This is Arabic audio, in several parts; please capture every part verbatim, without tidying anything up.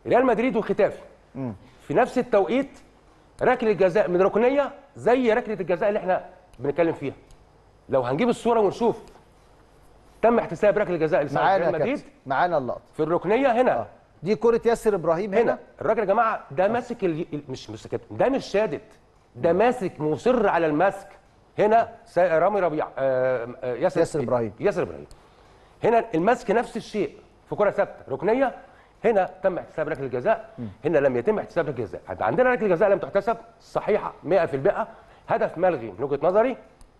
ريال مدريد وختافي في نفس التوقيت ركله الجزاء من ركنيه زي ركله الجزاء اللي احنا بنتكلم فيها. لو هنجيب الصوره ونشوف تم احتساب ركله الجزاء لصالح ريال مدريد معانا اللقطه في الركنيه هنا. آه. دي كره ياسر ابراهيم هنا, هنا. الراجل يا جماعه ده ماسك ال... مش مش ده مش شادد، ده ماسك مصر على المسك. هنا رامي ربيع آه ياسر, ياسر ابراهيم ياسر ابراهيم هنا المسك نفس الشيء في كره ثابته ركنيه. هنا تم احتساب ركله الجزاء، هنا لم يتم احتساب ركله الجزاء. عندنا ركله الجزاء لم تحتسب صحيحه مئة في المئة، هدف ملغي من وجهه نظري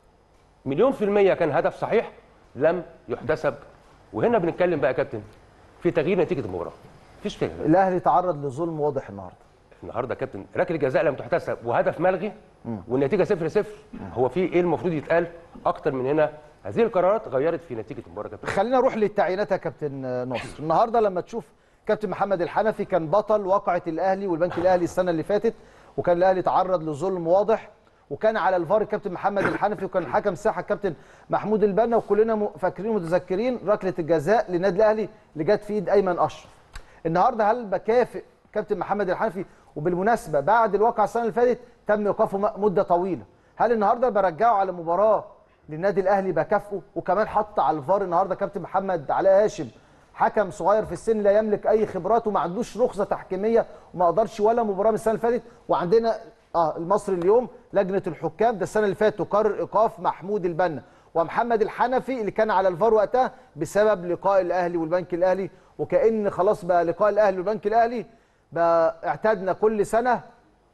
مليون في المية، كان هدف صحيح لم يحتسب. وهنا بنتكلم بقى يا كابتن في تغيير نتيجه المباراه. مفيش فكره. الاهلي تعرض لظلم واضح النهارده. النهارده يا كابتن ركله الجزاء لم تحتسب وهدف ملغي والنتيجه صفر صفر. هو في ايه المفروض يتقال اكتر من هنا؟ هذه القرارات غيرت في نتيجه المباراه يا كابتن. خلينا نروح للتعيينات يا كابتن ناصر. النهارده لما تشوف كابتن محمد الحنفي كان بطل واقعه الاهلي والبنك الاهلي السنه اللي فاتت، وكان الاهلي تعرض لظلم واضح، وكان على الفار الكابتن محمد الحنفي، وكان حكم ساحه الكابتن محمود البنا، وكلنا فاكرين ومتذكرين ركله الجزاء للنادي الاهلي اللي جت في ايد ايمن اشرف. النهارده هل بكافئ كابتن محمد الحنفي؟ وبالمناسبه بعد الواقعه السنه اللي فاتت تم ايقافه مده طويله، هل النهارده برجعه على مباراه للنادي الاهلي بكافئه؟ وكمان حط على الفار النهارده كابتن محمد علاء هاشم، حكم صغير في السن لا يملك اي خبرات وما عندوش رخصه تحكيميه وما قدرش ولا مباراه من السنه اللي فاتت. وعندنا اه المصري اليوم لجنه الحكام ده السنه اللي فاتت تقرر ايقاف محمود البنا ومحمد الحنفي اللي كان على الفار وقتها بسبب لقاء الاهلي والبنك الاهلي. وكأن خلاص بقى لقاء الاهلي والبنك الاهلي بقى اعتدنا كل سنه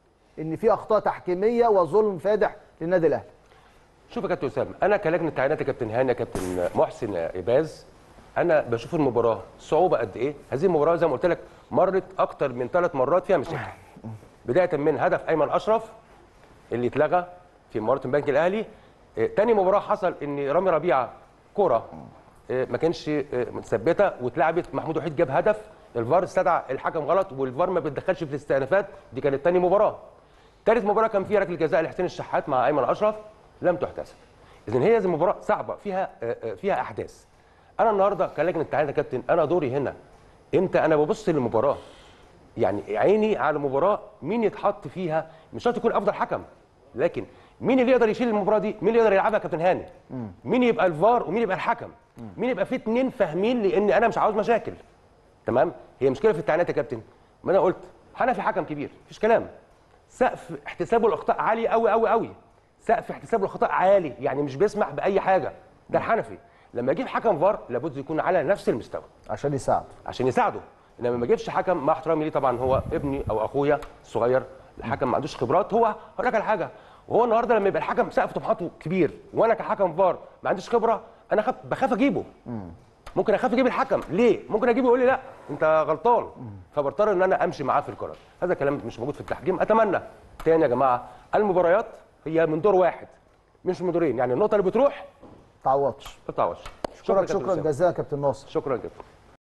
ان في اخطاء تحكيميه وظلم فادح للنادي الاهلي. شوف يا كابتن اسامه، انا كلجنه تعيينات يا كابتن هاني يا كابتن محسن ايباز، انا بشوف المباراه صعوبه قد ايه. هذه المباراه زي ما قلت لك مرت اكتر من ثلاث مرات فيها مشاكل، بدايه من هدف ايمن اشرف اللي اتلغى في مباراه البنك الاهلي. ثاني مباراه حصل ان رامي ربيعه كره ما كانش متثبته واتلعبت، محمود وحيد جاب هدف، الفار استدعى الحكم غلط والفار ما بيتدخلش في الاستئنافات. دي كانت ثاني مباراه. ثالث مباراه كان فيها ركله جزاء لحسين الشحات مع ايمن اشرف لم تحتسب. اذا هي زي مباراه صعبه فيها فيها احداث. انا النهارده كلجنه تعيين يا كابتن انا دوري هنا امتى انا ببص للمباراه، يعني عيني على المباراه مين يتحط فيها، مش شرط يكون افضل حكم، لكن مين اللي يقدر يشيل المباراه دي، مين اللي يقدر يلعبها يا كابتن هاني، مين يبقى الفار ومين يبقى الحكم، مين يبقى في اتنين فاهمين، لان انا مش عاوز مشاكل. تمام. هي مشكله في التعيينات يا كابتن، ما انا قلت حنفي حكم كبير مفيش كلام، سقف احتسابه الاخطاء عالي قوي قوي قوي، سقف احتسابه الاخطاء عالي، يعني مش بيسمح باي حاجه. ده الحنفي لما يجيب حكم فار لابد يكون على نفس المستوى عشان يساعده عشان يساعده. انما ما يجيبش حكم، مع احترامي ليه طبعا هو ابني او اخويا الصغير، الحكم ما عندوش خبرات. هو هقول لك على حاجه، وهو النهارده لما يبقى الحكم سقف طموحاته كبير وانا كحكم فار ما عنديش خبره، انا خف بخاف اجيبه. ممكن اخاف اجيب الحكم ليه؟ ممكن اجيبه يقول لي لا انت غلطان، فبضطر ان انا امشي معاه في القرار. هذا كلام مش موجود في التحكيم. اتمنى تاني يا جماعه المباريات هي من دور واحد مش من دورين، يعني النقطه اللي بتروح تعوضش ما تعوضش. شكرا شكرا جزيلا كابتن ناصر. شكرا جدا.